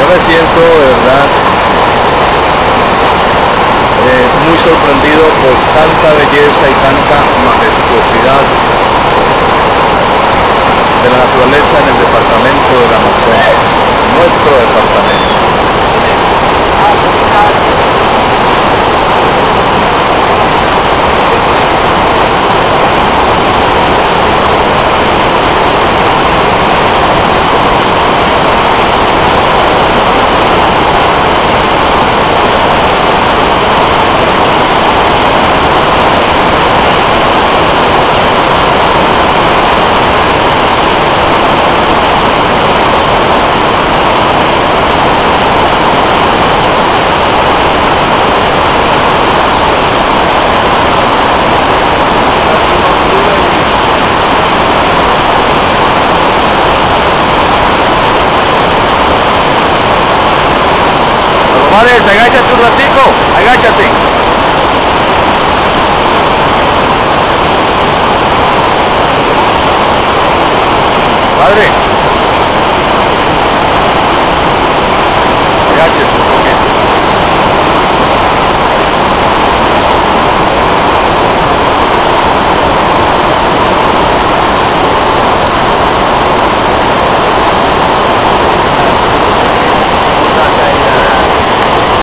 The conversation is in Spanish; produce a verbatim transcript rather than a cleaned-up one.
Yo me siento de verdad eh, muy sorprendido por tanta belleza y tanta majestuosidad de la naturaleza en el departamento del Amazonas, nuestro departamento. Padre, agáchate un ratico, agáchate. Padre.